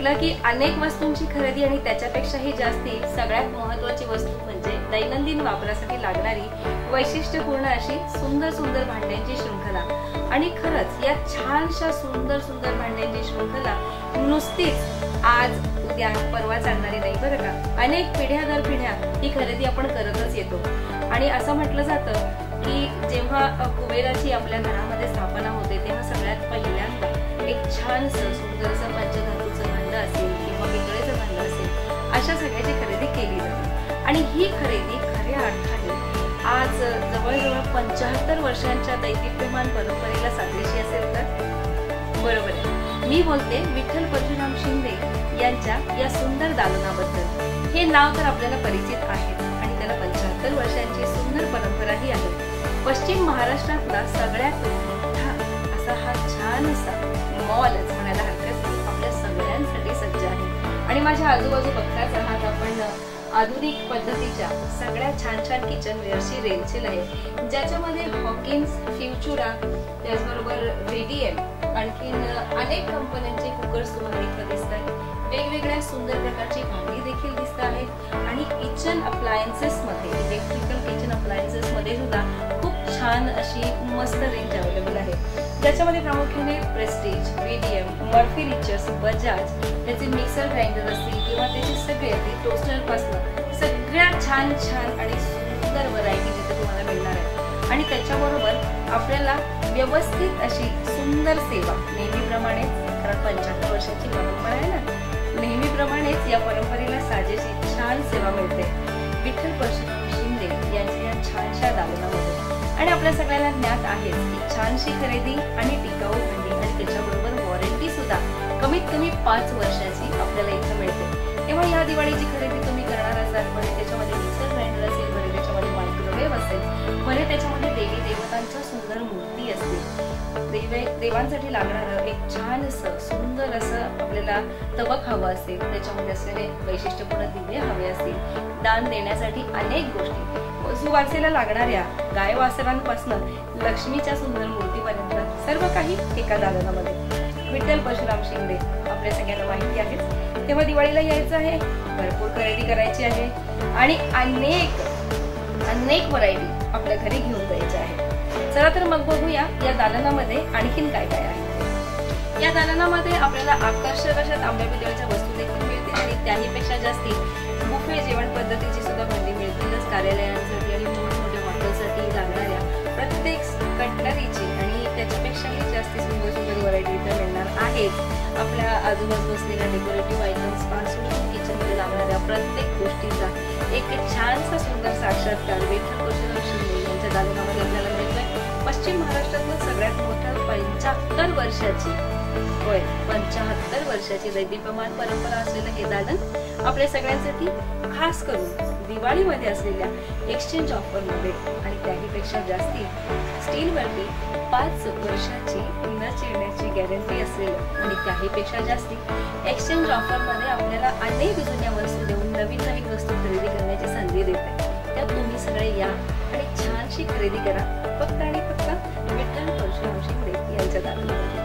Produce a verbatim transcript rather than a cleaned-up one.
म्हटलं की अनेक वस्तूंची खरेदी आणि त्याच्यापेक्षाही जास्ती सगळ्यात महत्त्वाची वस्तू म्हणजे दैनंदिन वापरासाठी लागणारी वैशिष्ट्यपूर्ण अशी सुंदर सुंदर भांड्यांची शृंखला। आणि खरंच या छानशा सुंदर सुंदर भांड्यांची शृंखला नुसतीच आज उद्या परवा चालणारी नाही बरं का। अनेक पिढ्या दर पिढ्या ही खरेदी आपण करतच येतो आणि असं म्हटलं जातं की जेव्हा कुबेराची आपल्या घरामध्ये स्थापना होते तेव्हा सगळ्यात पहिल्यांदा एक छानसं सुंदरसं पंचधातूचं भांड असेल किंवा पितळेचं भांड असेल अशा सगळ्याची खरेदी केली जाते। आणि ही खरेदी खऱ्या अर्थाने आज जवळजवळ पंच्याहत्तर वर्षांच्या दैदिप्यमान परंपरेला साजेशी असेल तर बरोबर आहे। मी बोलते विठ्ठल परशुराम शिंदे यांच्या या सुंदर दालनाबद्दल। हे नाव तर आपल्याला परिचित आहे आणि त्याला पंच्याहत्तर वर्षांची सुंदर परंपराही आहे। पश्चिम महाराष्ट्रातला सगळ्यात मोठा असा हा छानसा मॉलच म्हणायला हरकत नाही आपल्या सगळ्यांसाठी सज्ज आहे। आणि माझ्या आजूबाजू बघताच आहात आपण आधुनिक पद्धतीच्या सगळ्या छान छान किचनवेअरची रेलचेल आहे, ज्याच्यामध्ये हॉकिन्स, फ्युचुरा, त्याचबरोबर व्हीडीएम, आणखीन अनेक कंपन्यांचे कुकर्स तुम्हाला इथं दिसत आहेत। वेगवेगळ्या सुंदर प्रकारची भांडी देखील दिसत आहेत आणि किचन अप्लायन्सेस मध्ये इलेक्ट्रिकल किचन अप्लायन्सेस मध्ये सुद्धा खूप छान अशी मस्त रेंज अवेलेबल आहे, ज्याच्यामध्ये प्रामुख्याने Prestige, Vidiem, Morphy Richards, Bajaj, त्याचे मिक्सर ग्राइंडर असतील किंवा त्याचे सगळे टोस्टर पासून सगळ्या छान छान आणि सुंदर व्हरायटी तिथे तुम्हाला मिळणार आहे। आणि त्याच्याबरोबर आपल्याला व्यवस्थित अशी सुंदर सेवा नेहमीप्रमाणेच, कारण पंच्याहत्तर वर्षाची परंपरा आहे ना, नेहमीप्रमाणेच या परंपरेला साजेशी छान सेवा मिळते विठ्ठल परशुराम शिंदे यांच्या या छानशा दालनामध्ये। आणि आपल्या सगळ्यांना ज्ञात आहे की छानशी खरेदी आणि टिकाऊ भांडी आणि त्याच्याबरोबर वॉरंटी सुद्धा कमीत कमी पाच वर्षाची आपल्याला इथं मिळते। तेव्हा या दिवाळीची खरेदी तुम्ही करणार असाल म्हणजे त्याच्यामध्ये मिक्सर ग्राइंडर असेल, बरे त्याच्यामध्ये मायक्रोवेव्ह असेल, बरे त्याच्यामध्ये देवी देवतांच्या सुंदर मूर्ती असतील, देवे देवांसाठी लागणारं एक छान असं सुंदर असं आपल्याला तबक हवं असेल, त्याच्यामध्ये असलेले वैशिष्ट्यपूर्ण दिवे हवे असतील, दान देण्यासाठी अनेक गोष्टी, सुवासेला लागणाऱ्या गाय वासरांपासून लक्ष्मीच्या सुंदर मूर्तीपर्यंत सर्व काही एका दालनामध्ये। विठ्ठल परशुराम शिंदे आपल्या सगळ्यांना माहिती आहे। तेव्हा दिवाळीला यायचं आहे, भरपूर खरेदी करायची आहे आणि अनेक अनेक व्हरायटी आपल्या घरी घेऊन जायच्या आहे। चला तर मग बघूया या दालनामध्ये आणखीन काय काय आहे। या दालनामध्ये आपल्याला आकर्षक अशा तांब्या पितळेच्या वस्तू देखील मिळतील आणि त्याहीपेक्षा जास्ती बुफे जेवण पद्धतीची सुद्धा भांडी मिळतीलच। कार्यालयांसाठी आणि मोठमोठ्या हॉटेलसाठी लागणाऱ्या प्रत्येक कटलरीची आणि त्याच्यापेक्षाही जास्ती सुंदर सुंदर व्हरायटी इथं मिळणार आहेत। आपल्या आजूबाजू असलेल्या डेकोरेटिव्ह आयटम्स पासून किचनमध्ये लागणाऱ्या प्रत्येक गोष्टीचा एक छानसा सुंदर साक्षात्कार विठ्ठल परशुराम शिंदे यांच्या दालनामध्ये आपल्याला मिळतोय। पश्चिम महाराष्ट्रातलं सगळ्यात मोठं पंच्याहत्तर वर्षाची होय पंच्याहत्तर वर्षाची दैदिप्यमान परंपरा असलेलं हे दालन आपल्या सगळ्यांसाठी खास करून दिवाळीमध्ये असलेल्या एक्सचेंज ऑफर मध्ये आणि त्याहीपेक्षा जास्ती स्टीलवरती पाच वर्षाची न चिरण्याची गॅरंटी असलेलं आणि त्याहीपेक्षा जास्ती एक्सचेंज ऑफर मध्ये आपल्याला अनेक जुन्या वस्तू देऊन नवीन नवीन वस्तू खरेदी करण्याची संधी देते। त्यात तुम्ही सगळे या आणि छानशी खरेदी करा फक्त आणि फक्त विठ्ठल परशुराम शिंदे यांच्या दालनामध्ये।